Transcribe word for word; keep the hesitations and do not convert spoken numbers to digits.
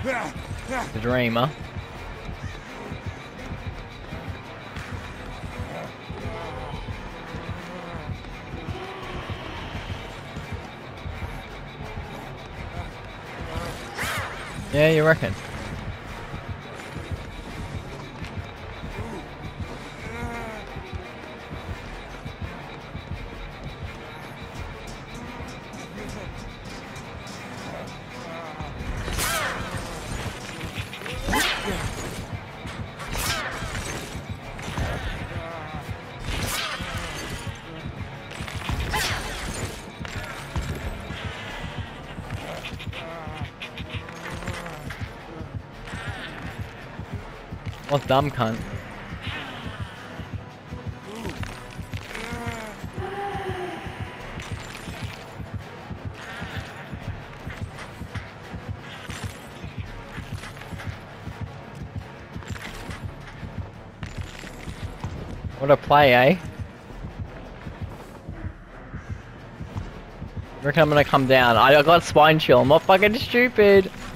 The dreamer. Yeah, you reckon? What dumb cunt? What a play, eh? Reckon I'm gonna come down. I got spine chill. I'm not fucking stupid.